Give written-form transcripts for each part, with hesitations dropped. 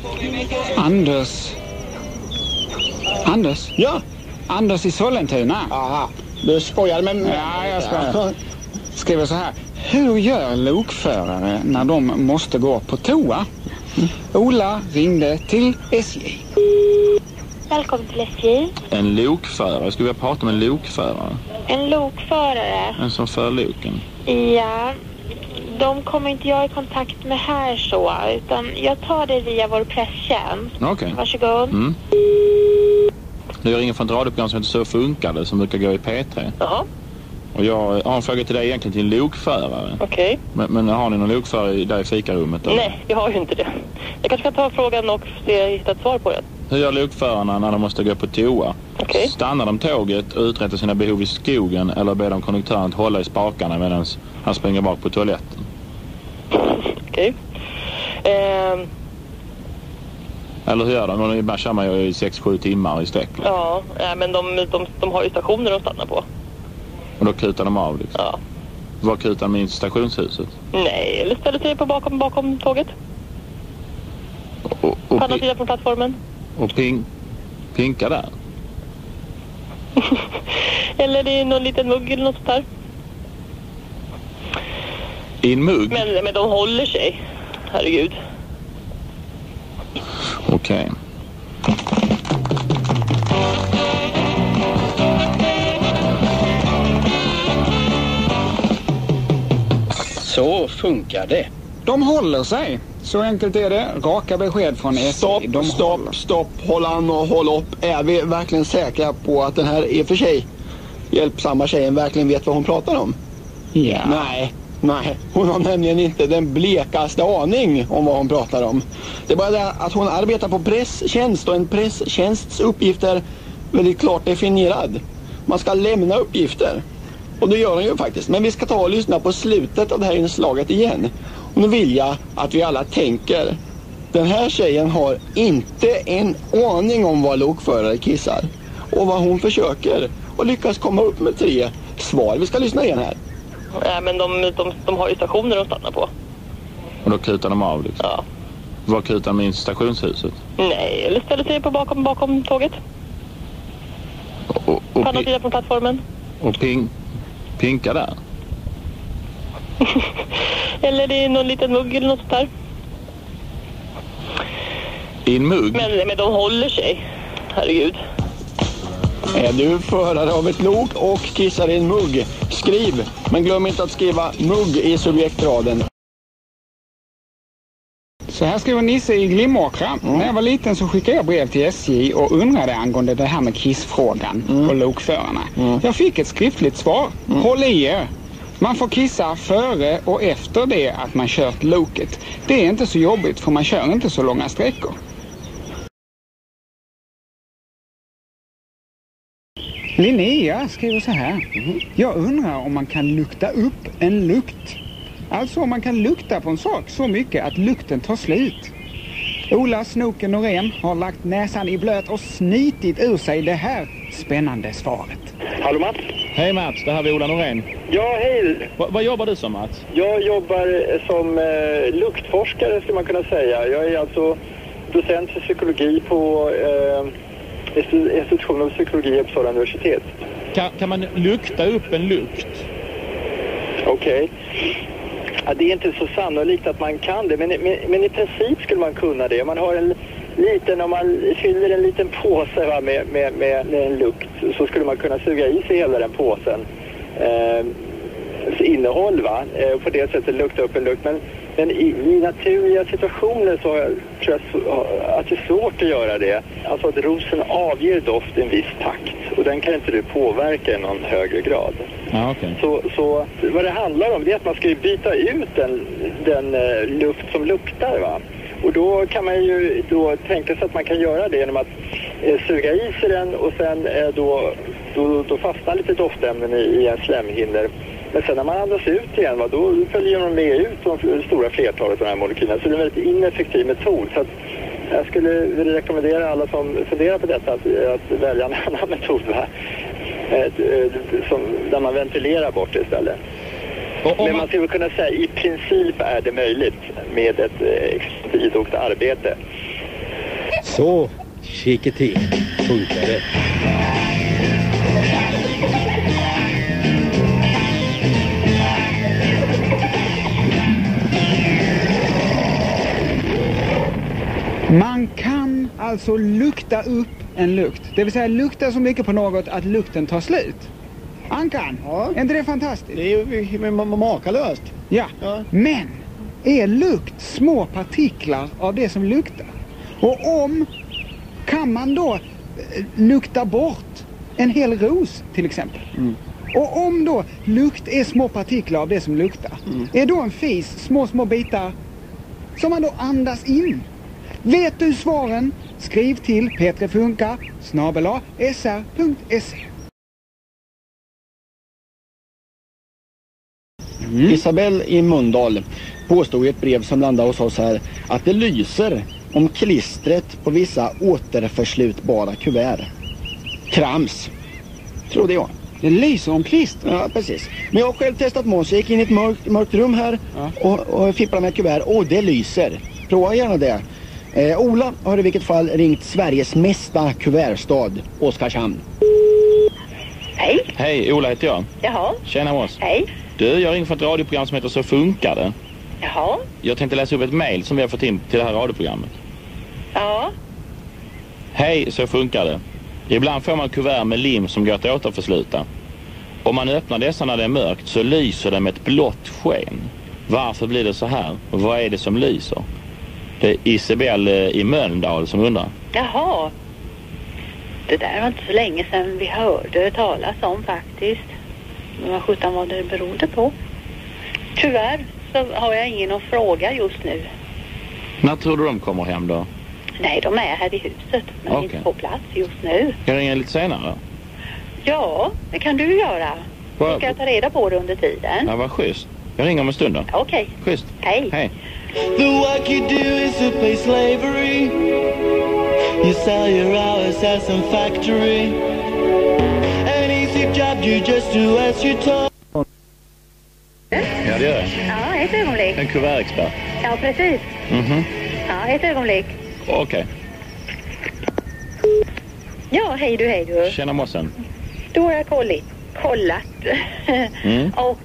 Anders? Ja. Anders i Sollentuna. Aha, du skojar med mig. Ja, jag skojar. Skriver så här. Hur gör lokförare när de måste gå på toa? Ola ringde till SJ. Välkommen till SJ. En lokförare? Skulle vi prata med en lokförare? En lokförare? En som för loken? Ja, de kommer inte jag i kontakt med här så, utan jag tar det via vår presstjänst. Okej. Varsågod. Mm. Jag ringer från ett radioprogram som heter Så funkar det, som brukar gå i P3. Jaha. Och jag har en fråga till dig egentligen, till en lokförare. Okej. Men har ni någon lokförare där i fikarummet? Eller? Nej, vi har ju inte det. Jag kanske kan ta frågan och hitta ett svar på det. Hur gör lokförarna när de måste gå på toa? Okej. Stannar de tåget och uträttar sina behov i skogen, eller ber de konduktören att hålla i spakarna medan han springer bak på toaletten? Okej. Eller hur gör de? Ibland kör man ju i 6-7 timmar i sträck. Ja, men de har ju stationer de stannar på. Och då kutar de av liksom. Ja. Var kutar de in stationshuset? Nej, eller ställer sig på bakom tåget. Och på andra sidan från plattformen. Och pinka där? Eller i någon liten mugg eller något sånt där. I en mugg? Men de håller sig. Herregud. Okej. Så funkar det. De håller sig. Så enkelt är det. Raka besked från SJ. Stopp. Håll an och håll upp. Är vi verkligen säkra på att den här i och för sig hjälpsamma tjejen verkligen vet vad hon pratar om? Ja. Nej, hon har nämligen inte den blekaste aning om vad hon pratar om. Det är bara det att hon arbetar på presstjänst, och en presstjänsts uppgift är väldigt klart definierad. Man ska lämna uppgifter. Och det gör hon ju faktiskt. Men vi ska ta och lyssna på slutet av det här inslaget igen. Och nu vill jag att vi alla tänker. Den här tjejen har inte en aning om vad lokförare kissar. Och vad hon försöker. Och lyckas komma upp med 3 svar. Vi ska lyssna igen här. Nej, men de har ju stationer de stannar på. Och då kutar de av liksom? Ja. Var kutar de in stationshuset? Nej, eller ställer sig på bakom tåget. Och på andra sidan från plattformen. Och pinka där? Eller i någon liten mugg eller något sånt där. I en mugg? Men de håller sig. Herregud. Är du förare av ett lok och kissar i en mugg? Skriv, men glöm inte att skriva mugg i subjektraden. Så här skriver Nisse i Glimåkra. När jag var liten så skickade jag brev till SJ och undrade angående det här med kissfrågan på lokförarna. Jag fick ett skriftligt svar. Håll i er. Man får kissa före och efter det att man kört loket. Det är inte så jobbigt för man kör inte så långa sträckor. Linnea skriver så här. Jag undrar om man kan lukta upp en lukt. Alltså om man kan lukta på en sak så mycket att lukten tar slut. Ola Snoken Norén har lagt näsan i blöt och snitit ur sig det här spännande svaret. Hallå Mats? Hej Mats, det här är Ola Norén. Ja, hej. Vad jobbar du som Mats? Jag jobbar som luktforskare skulle man kunna säga. Jag är alltså docent för psykologi på institutionen för psykologi i Uppsala universitet. Kan man lukta upp en lukt? Okej. Ja, det är inte så sannolikt att man kan det, men i princip skulle man kunna det. Om man har om man fyller en liten påse va, med en lukt, så skulle man kunna suga i sig hela den påsen innehåll va, och på det sättet lukta upp en lukt. Men i naturliga situationer så tror jag att det är svårt att göra det. Alltså att rosen avger doft i en viss takt, och den kan inte du påverka i någon högre grad. Ja, okej. Så vad det handlar om det är att man ska byta ut den luft som luktar va. Och då kan man ju då tänka sig att man kan göra det genom att suga i sig den, och sen då fastnar lite doftämnen i en slemhinnor. Men sen när man andas ut igen va, då följer de med ut de stora flertalet av de här molekylerna. Så det är en väldigt ineffektiv metod. Så att jag skulle vilja rekommendera alla som funderar på detta att välja en annan metod va? Där man ventilerar bort det istället. Men man skulle kunna säga i princip är det möjligt med ett idogt arbete. Så, kiketi, funkar det. Man kan alltså lukta upp en lukt. Det vill säga lukta så mycket på något att lukten tar slut. Ankan, Ja. är inte det fantastiskt? Det är ju makalöst. Ja. Ja. Men är lukt små partiklar av det som luktar? Och kan man då lukta bort en hel ros till exempel? Och om då lukt är små partiklar av det som luktar, är då en fis små bitar som man då andas in? Vet du svaren? Skriv till petrefunka@sr.se. Isabelle i Mölndal påstod i ett brev som landade hos oss här att det lyser om klistret på vissa återförslutbara kuvert. Krams, trodde jag. Det lyser om klister. Ja, precis. Men jag har själv testat Måns. Jag gick in i ett mörkt rum här och fipplade med kuvert. Och det lyser. Prova gärna det. Ola har i vilket fall ringt Sveriges mesta kuvertstad, Oskarshamn. Hej. Hej, Ola heter jag. Jaha. Tjena oss. Hej. Du, jag ringer från ett radioprogram som heter Så funkar det. Jaha. Jag tänkte läsa upp ett mejl som vi har fått in till det här radioprogrammet. Ja. Hej, så funkar det. Ibland får man kuvert med lim som går att återförsluta. Om man öppnar dessa när det är mörkt så lyser det med ett blått sken. Varför blir det så här? Och vad är det som lyser? Det är Isabelle i Mölndal som undrar. Jaha. Det där var inte så länge sedan vi hörde talas om faktiskt. Men vad sjutton var det berodde på? Tyvärr så har jag ingen att fråga just nu. När tror du de kommer hem då? Nej, de är här i huset. Men Okej. inte på plats just nu. Jag ringer lite senare. Ja, det kan du göra. Vad- Ska jag ta reda på det under tiden? Ja, vad schysst. Jag ringer om en stund då. Okej. Schysst. Hej. Hej. The work you do is to pay slavery. You sell your hours as some factory. An easy job you just do as you told. Ja, det gör jag. Ja, ett ögonblick. En kuvertexpert. Ja, precis. Mhm. Ja, ett ögonblick. Okej. Ja, hej du. Tjena mossen. Då har jag kollat. Mm. Och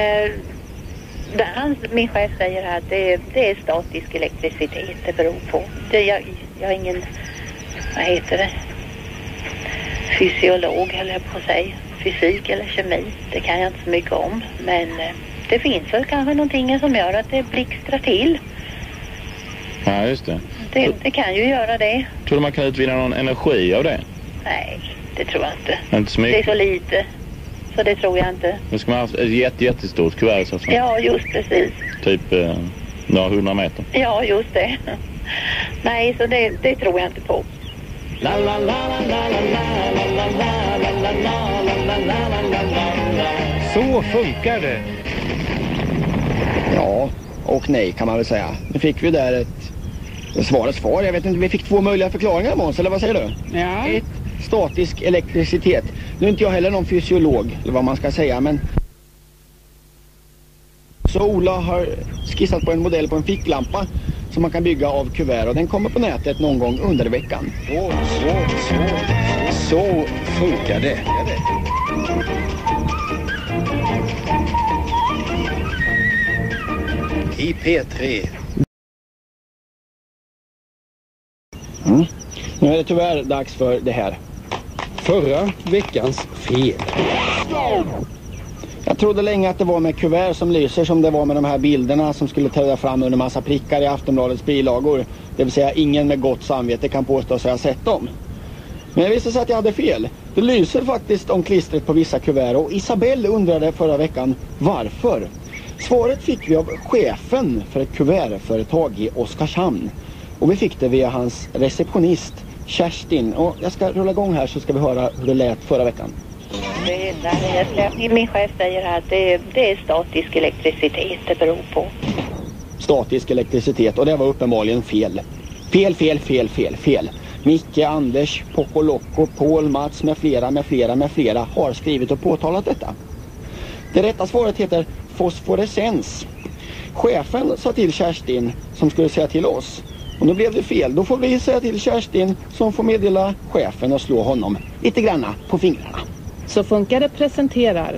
min chef säger här att det är statisk elektricitet det beror på. Jag har ingen, vad heter det, fysiolog eller på att säga, fysik eller kemi. Det kan jag inte så mycket om. Men det finns väl kanske någonting som gör att det blixtrar till. Ja, just det. Det kan ju göra det. Tror du man kan utvinna någon energi av det? Nej, det tror jag inte. Inte så Det är mycket. så lite. Så det tror jag inte. Nu ska man ha ett jättestort kuvert så. Ja, just precis. Typ några 100 meter. Ja, just det. Nej, så det tror jag inte på. Så funkar det. Ja, och nej kan man väl säga. Nu fick vi där ett svarets svar. Jag vet inte, vi fick 2 möjliga förklaringar, Måns, eller vad säger du? Ja. Ett, statisk elektricitet. Nu är inte jag heller någon fysiolog, eller vad man ska säga, men... Så Ola har skissat på en modell på en ficklampa som man kan bygga av kuvert, och den kommer på nätet någon gång under veckan. Så funkar det. I P3. Nu är det tyvärr dags för det här. Förra veckans fel. Jag trodde länge att det var med kuvert som lyser som det var med de här bilderna som skulle träda fram under massa prickar i Aftonbladets bilagor. Det vill säga ingen med gott samvete kan påstå sig ha sett dem. Men jag visste sig att jag hade fel. Det lyser faktiskt om klistret på vissa kuvert, och Isabelle undrade förra veckan varför. Svaret fick vi av chefen för ett kuvertföretag i Oskarshamn. Och vi fick det via hans receptionist Kerstin. Och jag ska rulla igång här så ska vi höra hur det lät förra veckan. Min chef säger här att det är statisk elektricitet det beror på. Statisk elektricitet, och det var uppenbarligen fel. Fel. Micke, Anders, Poco Loco, Paul, Mats med flera har skrivit och påtalat detta. Det rätta svaret heter fosforescens. Chefen sa till Kerstin, som skulle säga till oss, Och nu blev det fel. Då får vi säga till Kerstin som får meddela chefen och slå honom lite granna på fingrarna. Så funkar det presenterar.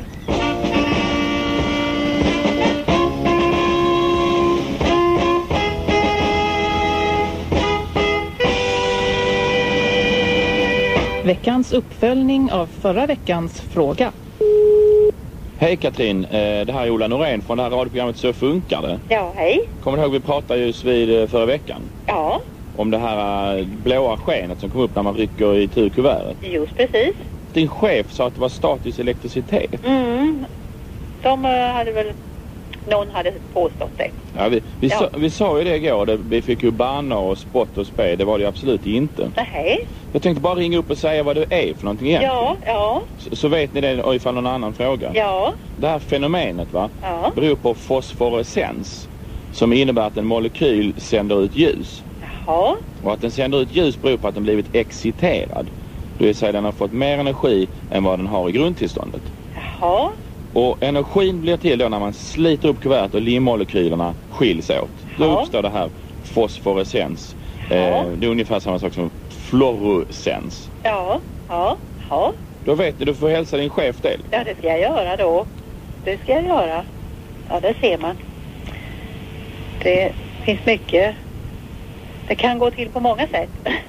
Veckans uppföljning av förra veckans fråga. Hej Katrin, det här är Ola Norén från det här radioprogrammet Så funkar det. Ja, hej. Kommer du ihåg vi pratade just vid förra veckan? Ja. Om det här blåa skenet som kom upp när man rycker i turkuvertet. Just precis. Din chef sa att det var statisk elektricitet. De hade väl... Någon hade påstått det. Ja, vi sa ju det igår. Vi fick ju banna och spott och spe. Det var det ju absolut inte. Nej. Jag tänkte bara ringa upp och säga vad det är för någonting egentligen. Ja. Så vet ni det ifall någon annan fråga. Ja. Det här fenomenet Ja. beror på fosforescens. Som innebär att en molekyl sänder ut ljus. Jaha. Och att den sänder ut ljus beror på att den blivit exciterad. Det vill säga den har fått mer energi än vad den har i grundtillståndet. Jaha. Och energin blir till då när man sliter upp kuvertet och limmolekylerna skiljs åt. Då uppstår det här fosforescens. Det är ungefär samma sak som fluorescens. Ja. Då vet du får hälsa din chef del. Ja, det ska jag göra då. Det ska jag göra. Ja, det ser man. Det finns mycket. Det kan gå till på många sätt.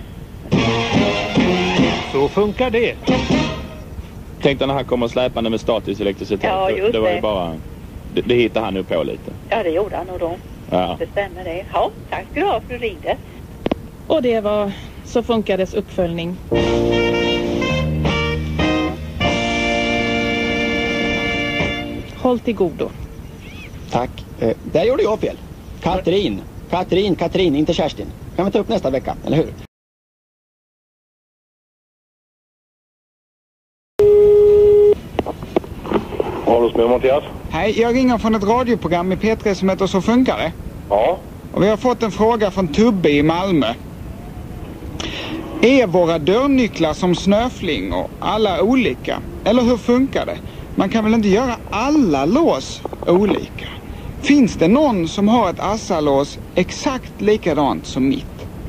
Så funkar det. Tänk när han kommer släpande med statisk elektricitet. Ja, just det var ju det. bara... Det hittar han nu på lite. Ja, det gjorde han nog då. Ja. Det stämmer det. Ja, tack ska du ha för att du ringde. Och det var Så funkades uppföljning. Håll till godo. Tack. Där gjorde jag fel. Katrin, inte Kerstin. Kan vi ta upp nästa vecka, eller hur? Hallå, med Mattias. Hej, jag ringer från ett radioprogram i P3 som heter Så funkar det. Ja. Och vi har fått en fråga från Tubbe i Malmö. Är våra dörrnycklar som snöflingor alla olika? Eller hur funkar det? Man kan väl inte göra alla lås olika? Finns det någon som har ett assalås exakt likadant som mitt?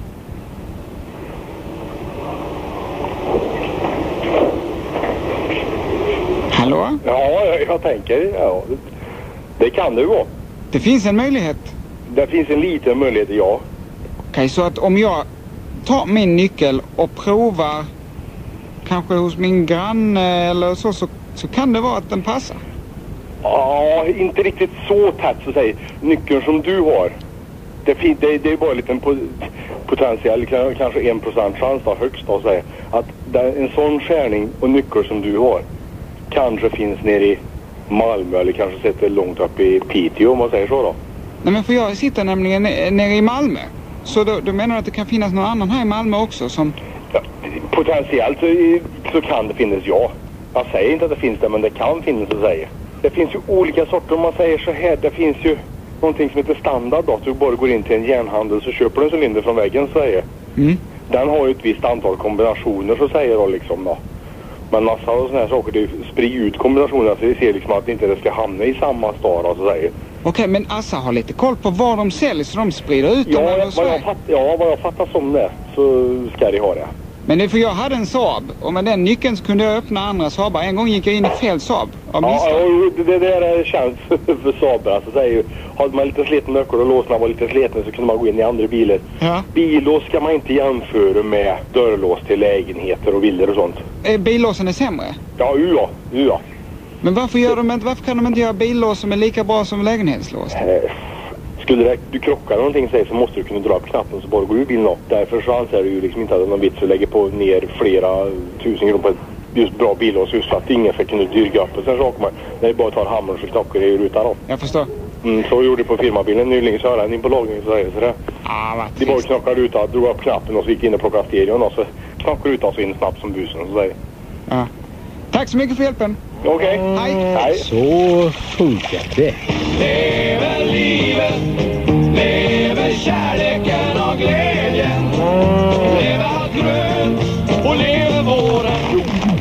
Hallå? Ja, jag tänker. Ja. Det kan det ju vara. Det finns en möjlighet. Det finns en liten möjlighet, ja. Okej, så att om jag tar min nyckel och provar kanske hos min granne eller så kan det vara att den passar. Ja, inte riktigt så tätt så att säga. Nyckeln som du har. Det är bara en liten potentiell, kanske 1% chans då, högst då, säga. Att en sån skärning och nyckel som du har kanske finns nere i Malmö eller kanske sitter långt upp i Piteå om man säger så då. Nej, men för jag sitter nämligen nere i Malmö. Så då menar du att det kan finnas någon annan här i Malmö också som... Ja, potentiellt så kan det finnas, ja. Jag säger inte att det finns det, men det kan finnas att säga. Det finns ju olika sorter om man säger så här. Det finns ju någonting som heter standard då. Du bara går in till en järnhandel så köper du en cylinder från väggen så säger. Den har ju ett visst antal kombinationer så säger då liksom då. Men massa av sådana här saker, det sprider ut kombinationer så vi ser liksom att inte det ska hamna i samma stad så säger. Okej, men Assa har lite koll på var de säljs så de sprider ut dem över Sverige. Vad jag fattar som det så ska de ha det. Men det är för jag hade en Saab och med den nyckeln så kunde jag öppna andra Saabar. En gång gick jag in i fel Saab av misstag. Ja, det där känns för Saabar. Alltså, säger ju, hade man lite sliten nyckel och låsarna var lite sliten så kunde man gå in i andra bilar. Ja. Billås ska man inte jämföra med dörrlås till lägenheter och villor och sånt. Billåsen är sämre? Ja. Men varför kan de inte göra billås som är lika bra som lägenhetslås? Skulle du krocka någonting så måste du kunna dra upp knappen så bara går ur bilen upp. Därför så anser du ju liksom inte att det är någon vits att lägga på ner flera tusen kronor på ett just bra billås just för att ingen ska kunna dyrga upp. Och sen så åker man, när det bara tar hammaren så knockar det i rutan upp. Jag förstår. Så gjorde det på firmabilen nyligen så hade den in på lagningen så säger det. Det bara knockade rutan, drog upp knappen och så gick in och plockade stereon och så knockade rutan så in snabbt som busen så säger. Ja. Tack så mycket för hjälpen. Okej. Hej. Så funkar det. Lever livet, lever kärleken och glädjen. Lever allt grönt och lever våran jord.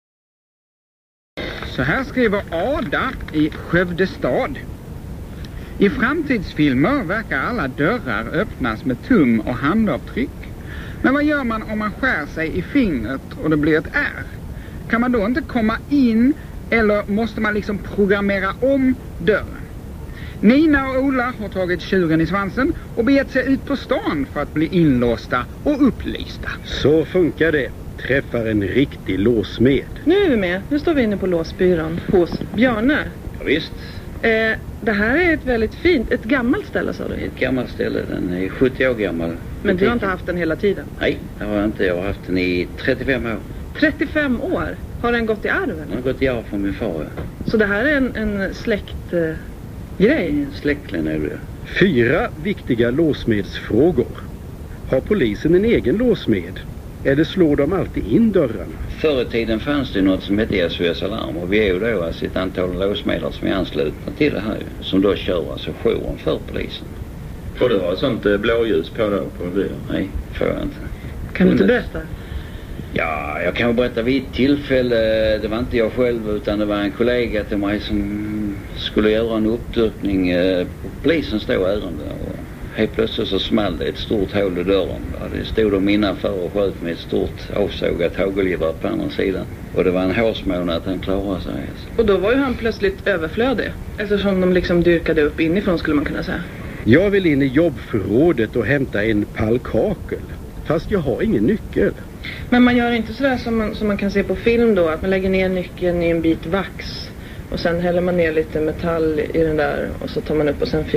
Så här skriver Ada i Skövde stad. I framtidsfilmer verkar alla dörrar öppnas med tum- och handavtryck. Men vad gör man om man skär sig i fingret och det blir ett R? Kan man då inte komma in eller måste man liksom programmera om dörren? Nina och Ola har tagit tjuren i svansen och begett sig ut på stan för att bli inlåsta och upplysta. Så funkar det. Träffar en riktig låsmed. Nu är vi med. Nu står vi inne på låsbyrån hos Björne. Ja, visst. Det här är ett väldigt fint, ett gammalt ställe sa du? Ett gammalt ställe, den är 70 år gammal. Men du har inte haft den hela tiden? Nej, det har jag inte. Jag har haft den i 35 år. 35 år? Har den gått i arv eller? Den har gått i arv från min far, ja. Så det här är en släktgrej? Släktklenod, ja. 4 viktiga låsmedsfrågor. Har polisen en egen låsmed? Eller slår de alltid in dörrarna? Förr i tiden fanns det något som hette SOS Alarm. Och vi är ju då alltså ett antal låsmedel som är anslutna till det här. Som då kör alltså jouren för polisen. Får du ha ett sånt blåljus på då? På bilen? Nej, får jag inte. Kan du inte berätta? Ja, jag kan berätta vid ett tillfälle. Det var inte jag själv utan det var en kollega till mig som skulle göra en uppdykning på polisens då ärende. Och helt plötsligt så small det ett stort hål i dörren. Det stod de innanför och sköt med ett stort avsågat hagelgevär på andra sidan. Och det var en hårsmån att han klarade sig. Och då var ju han plötsligt överflödig. Eftersom de liksom dyrkade upp inifrån skulle man kunna säga. Jag vill in i jobbförrådet och hämta en pall kakel. Fast jag har ingen nyckel. Men man gör inte sådär som man kan se på film då. Att man lägger ner nyckeln i en bit vax. Och sen häller man ner lite metall i den där. Och så tar man upp och sen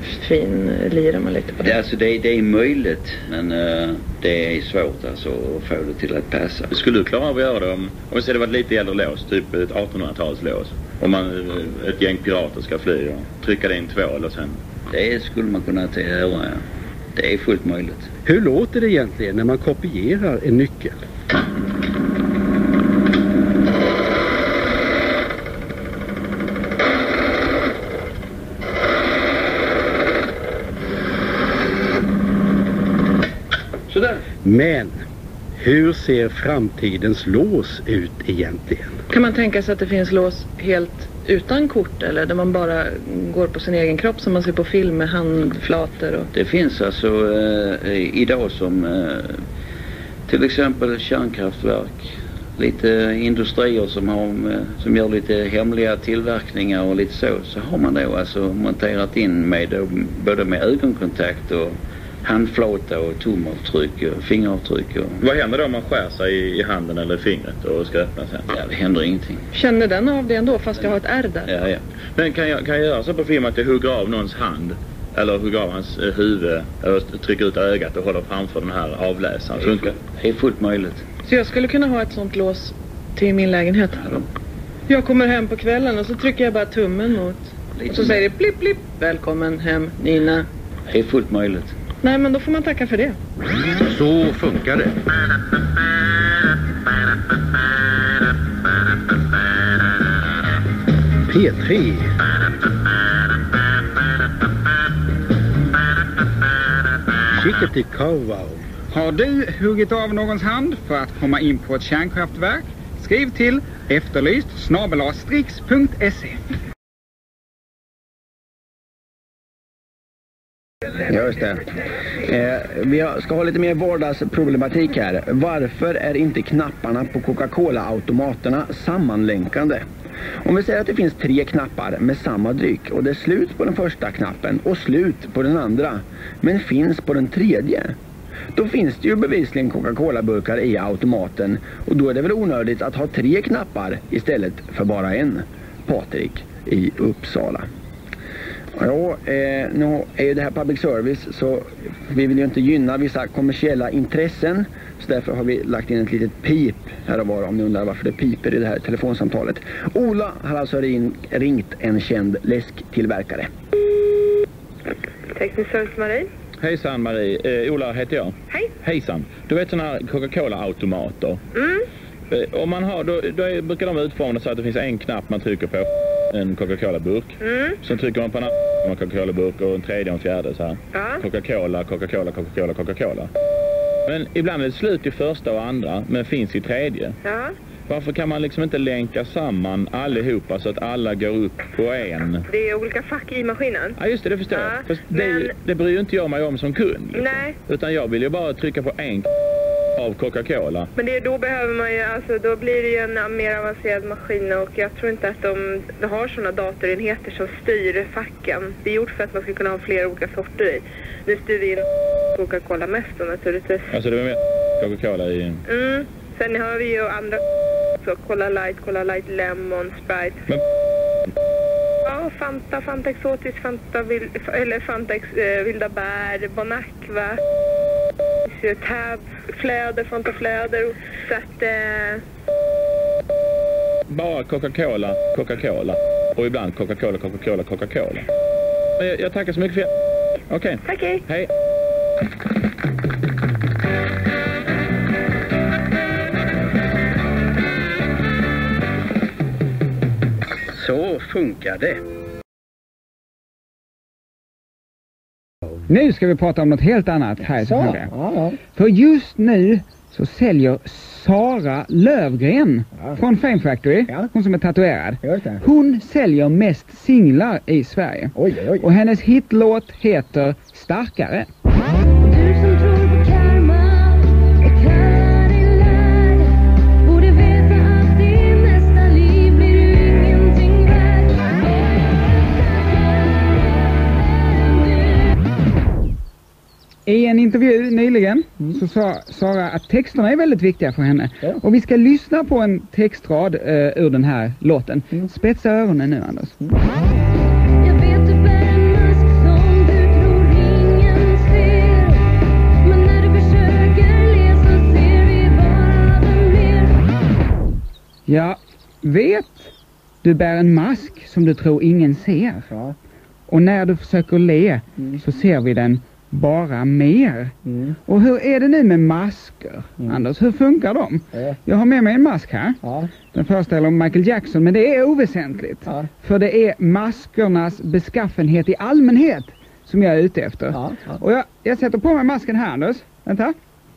lirar man lite på det. Alltså det är möjligt. Men det är svårt alltså att få det till att passa. Skulle du klara av att göra det om vi säger det var ett lite äldre lås. Typ ett 1800-talslås. Om ett gäng pirater ska fly och trycka det in 2 eller sen. Det skulle man kunna göra, ja. Det är fullt möjligt. Hur låter det egentligen när man kopierar en nyckel? Sådär. Men hur ser framtidens lås ut egentligen? Kan man tänka sig att det finns lås helt utan kort eller där man bara går på sin egen kropp som man ser på film med handflator? Och... Det finns alltså idag som till exempel kärnkraftverk, lite industrier som gör lite hemliga tillverkningar och lite så har man då alltså monterat in med både med ögonkontakt och handflata och tumavtryck och fingeravtryck. Och... Vad händer då om man skär sig i handen eller i fingret och ska öppna sen? Ja, det händer ingenting. Känner den av det ändå fast jag har ett ärr där? Ja. Men kan jag göra så på film att jag hugger av någons hand eller hugger av hans huvud eller trycker ut ögat och håller framför den här avläsaren? Funkar? Det är fullt möjligt. Så jag skulle kunna ha ett sånt lås till min lägenhet? Ja. Jag kommer hem på kvällen och så trycker jag bara tummen mot. Och så säger det blipp blipp. Välkommen hem Nina. Det är fullt möjligt. Nej, men då får man tacka för det. Så funkar det. P3. Chickety cow. Har du huggit av någons hand för att komma in på ett kärnkraftverk? Skriv till efterlyst@strix.se. Ja, just det. Vi ska ha lite mer vardagsproblematik här. Varför är inte knapparna på Coca-Cola-automaterna sammanlänkande? Om vi säger att det finns 3 knappar med samma dryck och det är slut på den första knappen och slut på den andra, men finns på den tredje. Då finns det ju bevisligen Coca-Cola-burkar i automaten och då är det väl onödigt att ha 3 knappar istället för bara en. Patrik i Uppsala. Ja, nu är ju det här public service så vi vill ju inte gynna vissa kommersiella intressen. Så därför har vi lagt in ett litet pip här och var om ni undrar varför det piper i det här telefonsamtalet. Ola har alltså ringt en känd läsktillverkare. Teknisk service Marie. Hejsan Marie, Ola heter jag. Hej. Hejsan, du vet sådana här Coca-Cola-automater. Om man har, då brukar de utforma så att det finns en knapp man trycker på en Coca-Cola-burk. Sen trycker man på en annan Coca-Cola-burk och en tredje och en fjärde så här. Ja. Coca-Cola, Coca-Cola, Coca-Cola, Coca-Cola. Men ibland är det slut i första och andra, men finns i tredje. Ja. Varför kan man liksom inte länka samman allihopa så att alla går upp på en? Det är olika fack i maskinen. Ja, just det förstår jag. Fast det bryr ju inte jag mig om som kund. Liksom. Nej. Utan jag vill ju bara trycka på en av Coca-Cola. Men då behöver man ju, alltså då blir det ju en mer avancerad maskin och jag tror inte att de har sådana datorenheter som styr facken. Det är gjort för att man ska kunna ha flera olika sorter i. Nu styr vi in Coca-Cola mest då naturligtvis. Alltså det var mer Coca-Cola i... Sen har vi ju andra så Cola Light, Lemon, Sprite. Men... Ja, Fanta Exotisk, Fanta Vilda Bär, Bon Aqua, Tab, Fläder, Fanta Fläder. Så att... Bara Coca-Cola. Och ibland Coca-Cola. Jag tackar så mycket för... Okej. Okej. Hej. Så funkar det. Nu ska vi prata om något helt annat här. För just nu så säljer Sara Lövgren från Fame Factory, hon som är tatuerad. Hon säljer mest singlar i Sverige. Och hennes hitlåt heter Starkare. I en intervju nyligen så sa Sara att texterna är väldigt viktiga för henne. Och vi ska lyssna på en textrad ur den här låten. Spetsa öronen nu, Anders. Jag vet du bär en mask som du tror ingen ser. Men när du försöker le så ser vi bara mer. Ja, vet du bär en mask som du tror ingen ser. Och när du försöker le så ser vi den bara mer. Och hur är det nu med masker, Anders? Hur funkar de? Jag har med mig en mask här. Den föreställer Michael Jackson, men det är oväsentligt. För det är maskernas beskaffenhet i allmänhet som jag är ute efter. Och jag sätter på mig masken här, Anders. Vänta.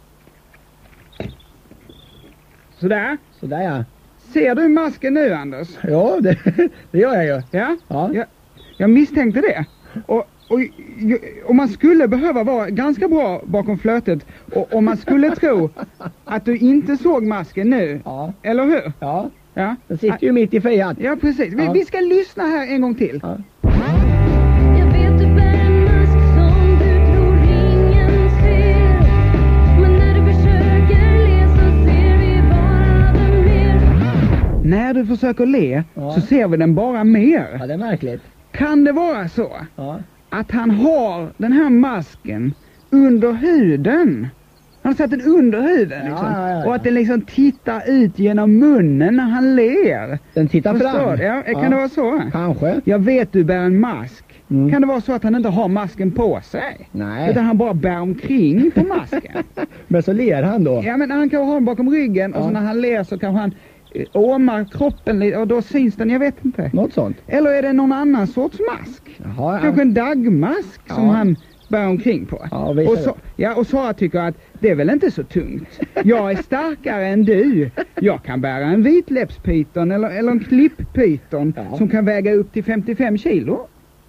Sådär. Ser du masken nu, Anders? Ja, det gör jag ju. Ja? Jag misstänkte det. Och man skulle behöva vara ganska bra bakom flötet och man skulle tro att du inte såg masken nu. Eller hur? Ja. Den sitter ju mitt i fejan. Ja, precis. Vi ska lyssna här en gång till. Jag vet du bär en mask som du tror ingen ser. Men när du försöker le så ser vi bara mer. När du försöker le så ser vi den bara mer. Ja, det är märkligt. Kan det vara så att han har den här masken under huden? Han har satt den under huden liksom. Och att den liksom tittar ut genom munnen när han ler. Den tittar fram. Kan det vara så? Kanske. Jag vet du bär en mask. Kan det vara så att han inte har masken på sig? Nej. Utan han bara bär omkring på masken. Men så ler han då? Ja, men han kan ha den bakom ryggen och så när han ler så kan han åmar kroppen lite och då syns den, jag vet inte. Något sånt. Eller är det någon annan sorts mask? Kanske en dagmask som han bär omkring på. Och Sara tycker att det är väl inte så tungt. Jag är starkare än du. Jag kan bära en vitläppspyton eller en klipppyton som kan väga upp till 55 kilo.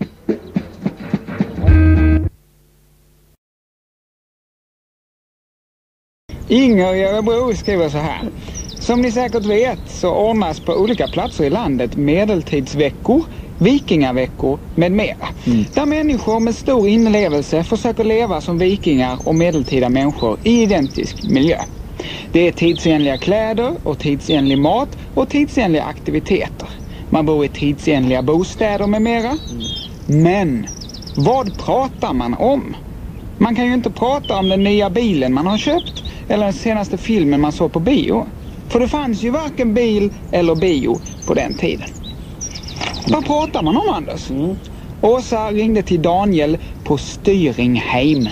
Inger i Örebro skriver så här. Som ni säkert vet så ordnas på olika platser i landet medeltidsveckor, vikingaveckor med mera. Där människor med stor inlevelse försöker leva som vikingar och medeltida människor i identisk miljö. Det är tidsenliga kläder och tidsenlig mat och tidsenliga aktiviteter. Man bor i tidsenliga bostäder med mera. Men vad pratar man om? Man kan ju inte prata om den nya bilen man har köpt eller den senaste filmen man såg på bio. För det fanns ju varken bil eller bio på den tiden. Vad pratar man om, Anders? Åsa ringde till Daniel på Styringheim.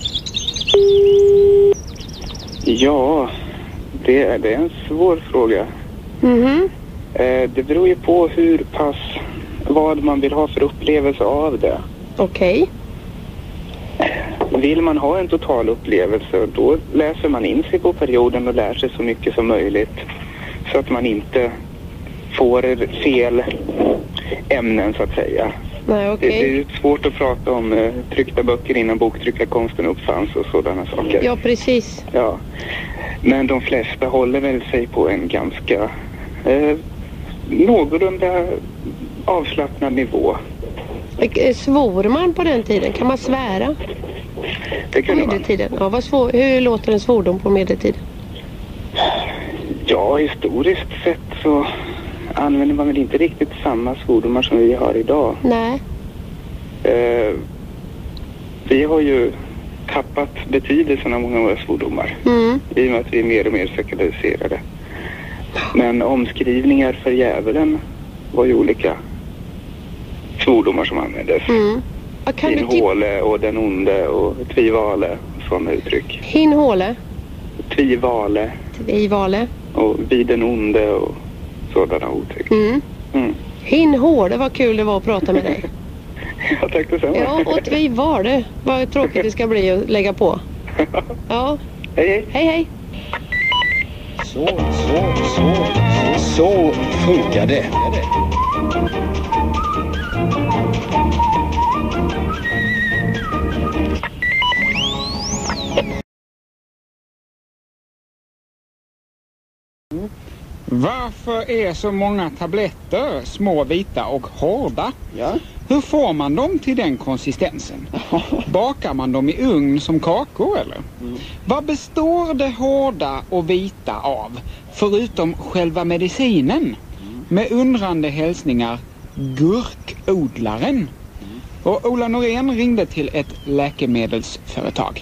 Ja, det är en svår fråga. Det beror ju på vad man vill ha för upplevelse av det. Okej. Vill man ha en total upplevelse, då läser man in sig på perioden och lär sig så mycket som möjligt. så att man inte får fel ämnen så att säga. Nej, okej. Det är svårt att prata om tryckta böcker innan boktryckarkonsten uppfanns och sådana saker. Ja, precis. Ja. Men de flesta håller väl sig på en ganska någorlunda avslappnad nivå. Svor man på den tiden? Kan man svära? Det kunde på medeltiden? Ja, hur låter en svordom på medeltiden? Ja, historiskt sett så använder man väl inte riktigt samma svordomar som vi har idag. Nej. Vi har ju tappat betydelsen av många av våra svordomar. I och med att vi är mer och mer sekulariserade. Men omskrivningar för djävulen var ju olika svordomar som användes. Hinhåle och den onde och tvivale, sådana uttryck. Hinhåle? Tvivale. Tvivale. Och vid den onde och sådana uttryck. Hinhåle, vad kul det var att prata med dig. Ja, tack detsamma. Ja, och tvivale. Vad tråkigt det ska bli att lägga på. Ja. Hej, hej. Hej, hej. Så funkar det. Varför är så många tabletter små, vita och hårda? Ja. Hur får man dem till den konsistensen? Bakar man dem i ugn som kakor eller? Vad består det hårda och vita av? Förutom själva medicinen? Med undrande hälsningar, gurkodlaren. Och Ola Norén ringde till ett läkemedelsföretag.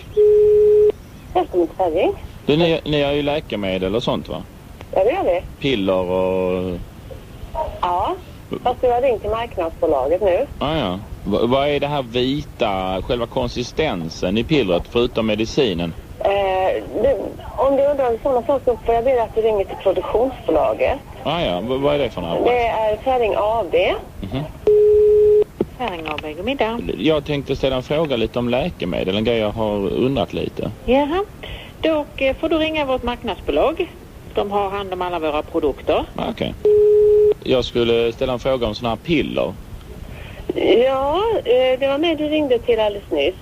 Ni har ju läkemedel och sånt, va? Ja, det gör vi. Piller och... Ja, fast du har ringt till marknadsbolaget nu. Ja. Vad är det här vita, själva konsistensen i pillret förutom medicinen? Om du undrar sådana saker får jag be att du ringer till produktionsbolaget. Ja. Vad är det för några? Det är Färing AB. Färing AB, god middag. Jag tänkte ställa en fråga lite om läkemedel, en grej jag har undrat lite. Jaha, då får du ringa vårt marknadsbolag. De har hand om alla våra produkter. Okej. Jag skulle ställa en fråga om såna här piller. Ja, det var mig du ringde till alldeles nyss.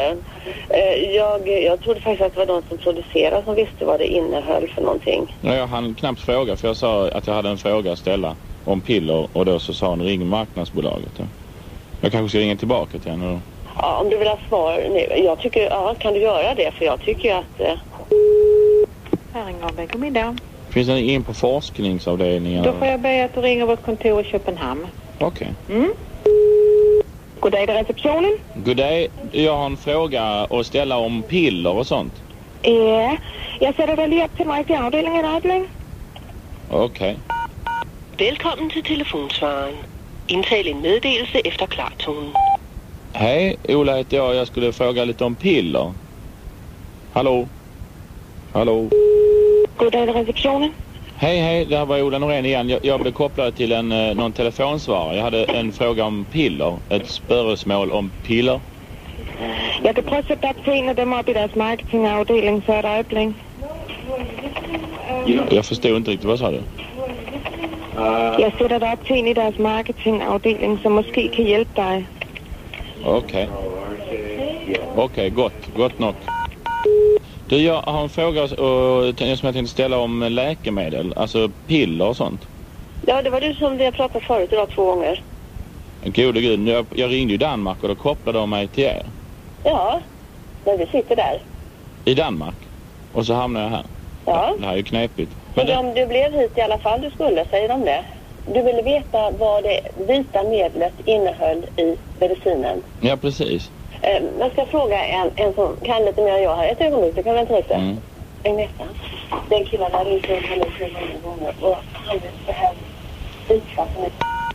Jag trodde faktiskt att det var de som producerade som visste vad det innehöll för någonting. Ja, jag hann knappt fråga för jag sa att jag hade en fråga att ställa om piller och då så sa han ring marknadsbolaget. Jag kanske ska ringa tillbaka till henne då. Ja, om du vill ha svar nu. Jag tycker, ja, kan du göra det? För jag tycker att... Färing AB, god middag. Finns det in på forskningsavdelningen? Då får jag be att du ringer vårt kontor i Köpenhamn. Okej. God dag, det är receptionen. God dag. Jag har en fråga att ställa om piller och sånt. Jag sätter dig lige upp till mig till avdelningen, Adling. Okej. Välkommen till telefonsvararen. Indtal en meddelelse efter klartonen. Hej, Ola heter jag. Jag skulle fråga lite om piller. Hallå? God dag, det är receptionen. Hej, det här var Ola Norén igen. Jag blev kopplad till någon telefonsvarare. Jag hade en fråga om piller. Ett spörsmål om piller. Jag kan prøve att sätta in dem upp i deras marketingavdelning för ett ögonblick. Jag förstod inte riktigt, vad sa du? Jag sätter upp in i deras marketingavdelning som måske kan hjälpa dig. Okej, gott nog. Du, jag har en fråga som jag tänkte ställa om läkemedel, alltså piller och sånt. Ja, det var du som vi har pratat förut idag 2 gånger. Gode gud, jag ringde i Danmark och då kopplade de mig till er. Ja, men vi sitter där. I Danmark? Och så hamnade jag här. Ja. Det här är ju knepigt. Men om du blev hit i alla fall, du skulle, säger de det. Du ville veta vad det vita medlet innehöll i medicinen. Ja, precis. Jag ska fråga en som kan lite mer än jag här. Ett ögonblick, du kan vänta lite. Agneta, den killen har ringt runt honom 7 gånger och han vill det här vita som är...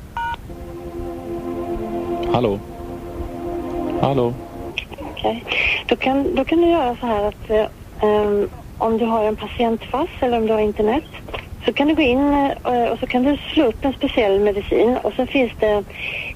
Hallå? Okej. Då kan du göra så här att om du har en patientpass eller om du har internet så kan du gå in och så kan du slå upp en speciell medicin och så finns det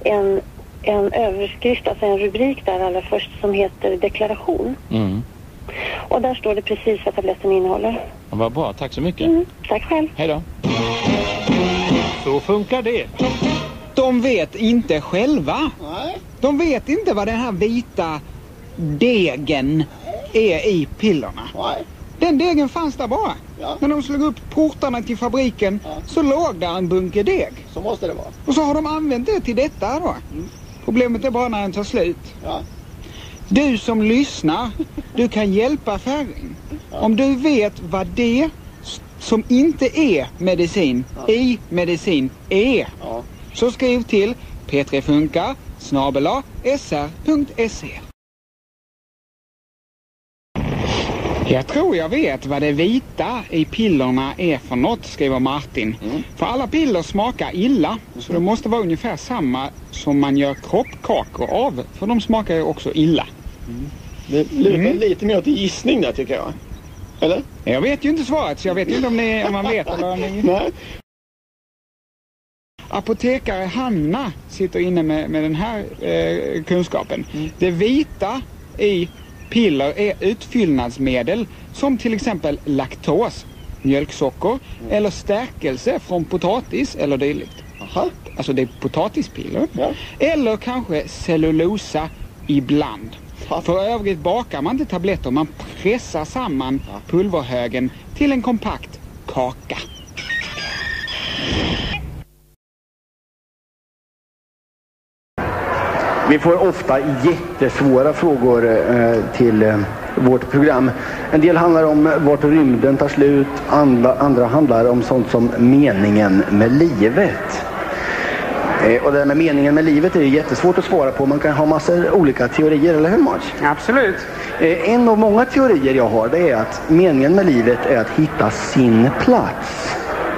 en överskrift, alltså en rubrik där allra först som heter deklaration. Och där står det precis vad tabletten innehåller. Vad bra, tack så mycket. Tack själv. Hej då. Så funkar det. De vet inte själva. Nej. De vet inte vad den här vita degen är i pillerna. Nej. Den degen fanns där bara. Ja. När de slog upp portarna till fabriken så låg där en bunke deg. Så måste det vara. Och så har de använt det till detta då. Problemet är bara när den tar slut. Ja. Du som lyssnar, du kan hjälpa Ferring. Om du vet vad det som inte är medicin i medicin är. Så skriv till p3funkar@sr.se. Jag tror jag vet vad det vita i pillerna är för något, skriver Martin. För alla piller smakar illa, så det måste vara ungefär samma som man gör kroppkakor av. För de smakar ju också illa. Det lutar lite mer till gissning där, tycker jag. Eller? Jag vet ju inte svaret, så jag vet inte om man vet eller om ni... Nej. Apotekare Hanna sitter inne med den här kunskapen. Det vita i piller är utfyllnadsmedel som till exempel laktos, mjölksocker eller stärkelse från potatis eller dylikt. Aha. Alltså det är potatispiller. Ja. Eller kanske cellulosa ibland. För övrigt bakar man inte tabletter, man pressar samman pulverhögen till en kompakt kaka. Vi får ofta jättesvåra frågor till vårt program. En del handlar om vart rymden tar slut, andra handlar om sånt som meningen med livet. Och det där med meningen med livet är jättesvårt att svara på. Man kan ha massor olika teorier, eller hur Mats? Absolut. En av många teorier jag har, det är att meningen med livet är att hitta sin plats.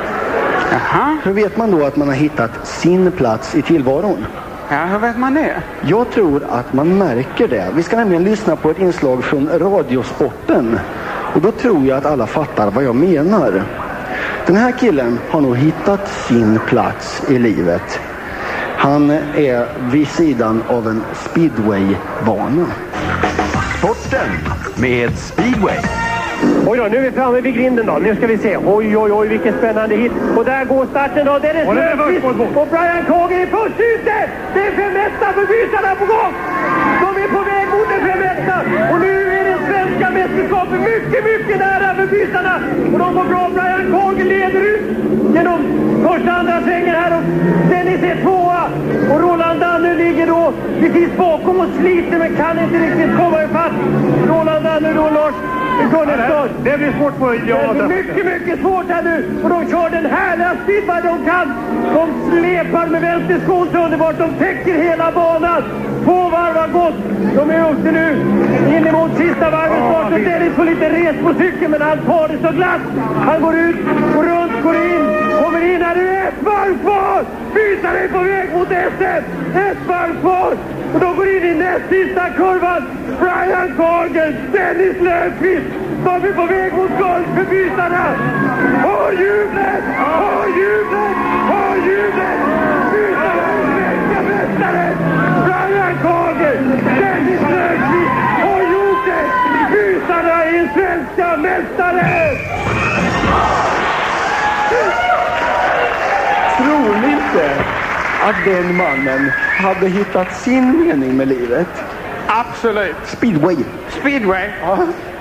Aha. Hur vet man då att man har hittat sin plats i tillvaron? Ja, hur vet man det? Jag tror att man märker det. Vi ska nämligen lyssna på ett inslag från Radiosporten. Och då tror jag att alla fattar vad jag menar. Den här killen har nog hittat sin plats i livet. Han är vid sidan av en speedwaybana. Sporten med speedway. Oj då, nu är vi framme vid grinden då. Nu ska vi se. Oj, vilken spännande hit. Och där går starten då. Det är Löfqvist och Brian Kager i först ute. Det är 5-1 för bytarna på gång. De är på väg mot en 5-1. Och nu är det svenska mästerskapet mycket nära för bytarna. Och de går bra. Brian Kager leder ut genom första andra svängen här. Och Dennis är tvåa. Och Roland Danne ligger då precis bakom och sliter men kan inte riktigt komma ifatt. Roland Danne då, Lars. Det blir svårt på mycket svårt här nu. Och de kör den härliga speedway de kan. De släpar med vänsterskon så underbart. De täcker hela banan. 2 varv har gått. De är ute nu in emot sista varvet snart. Och Dennis får lite res på cykeln, men han tar det så glatt. Han går ut, går runt, går in. Kommer in här nu. 1 varv kvar. Bytare är på väg mot SM. 1 varv kvar. Och de går in i näst sista kurvan. Brian Kager, Dennis Löfqvist. De är på väg mot guld för bytarna. Hör jublet! Hör jublet! Hör jublet! Bytarna är svenska mästare! Brian Kager, Dennis Löfqvist har gjort det! Bytarna är svenska mästare! Tror ni inte att den mannen hade hittat sin mening med livet? Absolut. Speedway. Speedway? Ja.